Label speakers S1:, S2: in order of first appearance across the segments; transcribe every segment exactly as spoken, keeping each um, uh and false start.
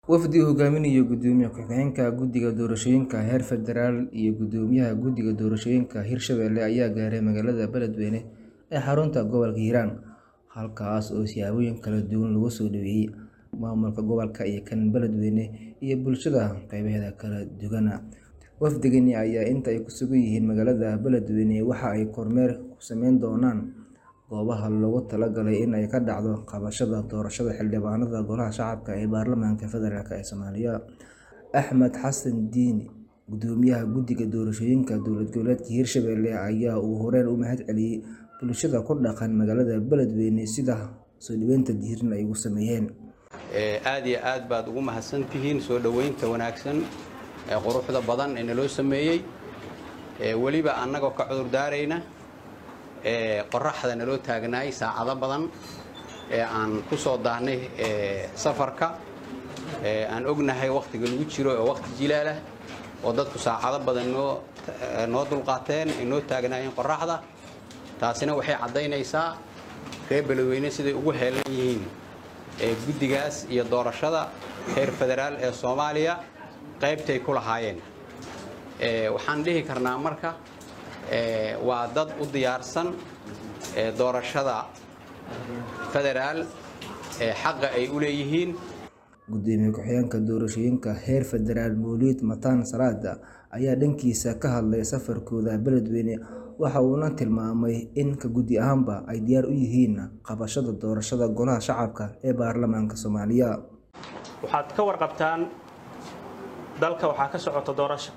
S1: wafdi hogaaminaya gudoomiyaha ku-xigeenka guddiga doorashooyinka heer federaal iyo gudoomiyaha guddiga doorashooyinka Hirshabelle ayaa gaaray magaalada Beledweyne ee xarunta gobolka Hiiraan halkaas oo siyaabooyin kala duwan lagu soo dhaweeyay maamulka gobolka iyo kan Beledweyne iyo bulshada qaybaheeda kala duwan. Wafdigani ayaa inta ay ku sugan yihiin magaalada Beledweyne waxa ay kormeer ku sameyn doonaan goobaha loogu talagalay in ay ka dhacdo qabashada doorashada xildhibaanada golaha shacabka ee baarlamaanka federaalk ee Soomaaliya. Axmed Xasan Diini, gudoomiyaha guddiga doorashooyinka dowlad goboleedka Hirshabelle ayaa ugu horeyn u mahad celiyay bulshada ku dhaqan magaalada Beledweyne sida soo dhaweynta diiran ay ugu sameeyeen.
S2: ee aad iyo aad baad ugu mahadsantihiin soo dhaweynta wanaagsan ee quruxda badan ee naloo sameeyay ee waliba annaga ka cudur daarayna ee qorraxda naloo taagnaay saacado badan ee aan ku soo daahnay ee safarka ee aan ognahay waqtiga lagu jiro oo waqti jilaal ah oo dadku saacado badan noo noo dulqaateen inoo taagnaayeen qorraxda taasina waxay cadeynaysaa reer Beledweyne siday ugu heelan yihiin ee guddigaas iyo doorashada heer federaal ee Soomaaliya qaybtay ku lahaayeen. ee waxaan dhihi karnaa marka ee waa dad u diyaarsan ee doorashada federaal ee xaqqa ay u leeyihiin.
S1: Gudoomiyaha ku-xigeenka doorashooyinka heer federaal Mawlid Mataan Salaada ayaa dhankiisa ka hadlay safarkooda Beledweyne waxa uuna tilmaamay in ka guddi ahaanba ay diyaar u yihiin qabashada doorashada golaha shacabka ee baarlamaanka Soomaaliya.
S3: waxaad ka warqabtaan dalka waxaa ka socota doorasho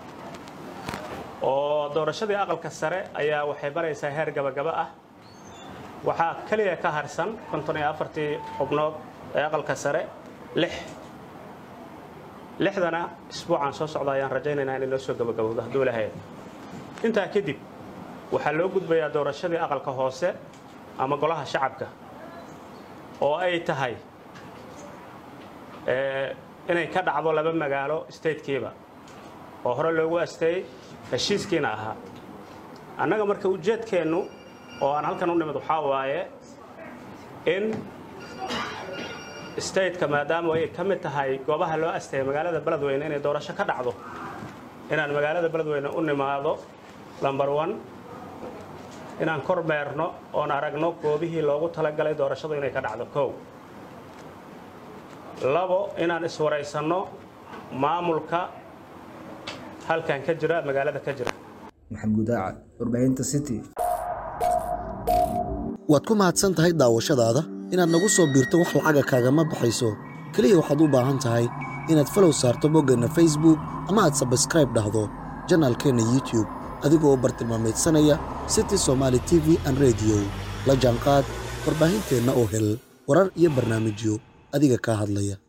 S3: oo doorashadii aqalka sare ayaa waxay baraysaa heer gabagaba ah waxaa kaliya ka harsan konton iyo afartii xubnood ee aqalka sare lix lixdana isbuucan soo socda ayaan rajaynaynaa in loo soo gabagabowdo hadduu lahayd. intaa kadib waxaa loo gudbayaa doorashadii aqalka hoose ama golaha shacabka oo ay tahay ee inay ka dhacdo laba magaalo state-kiiba oo hore loogu asteeyay heshiiskiina ahaa. annaga marka ujeedkeennu oo aan halkan u nimid waxaa waaye in state-ka maadaama ay ka mid tahay goobaha loo asteeyay magaalada Beledweyne inay doorasho ka dhacdo inaan magaalada Beledweyne u nimaado number one inaan kormeerno oon aragno goobihii loogu talagalay doorashadu inay ka dhacdo kow labo inaan iswaraysanno maamulka halkan ka jira magaalada ka jira.
S1: Maxamuud Daacad, warbaahinta City.
S4: waad ku mahadsan tahay daawashadaada inaad nagu soo biirto wax lacaga kaagama baxayso kaliya waxaad u baahan tahay inaad follow saarto boggeenna Facebook ama aad subscribe dhahdo janaalkeena YouTube adigoo bartilmaameedsanaya City Somali T V and Radio la jaanqaad warbaahinteena oo hel warar iyo barnaamijyo adiga ka hadlaya.